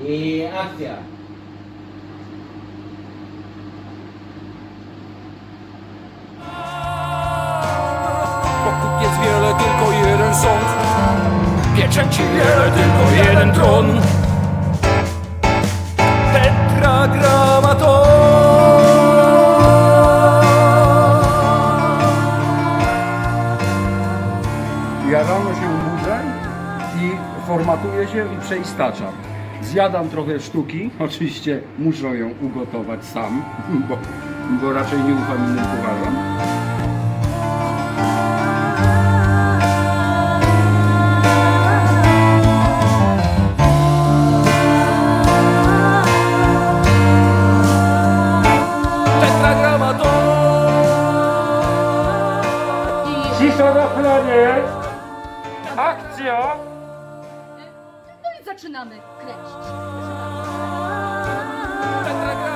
I akcja. Pokut jest wiele, tylko jeden sąd. Pieczęci wiele, tylko jeden tron. Ja rano się budzę i formatuję się i przeistaczam. Zjadam trochę sztuki, oczywiście muszę ją ugotować sam, bo raczej nie ufam innym kucharzom. Cisza na planie! Akcja! No i zaczynamy kręcić. Tetragrama.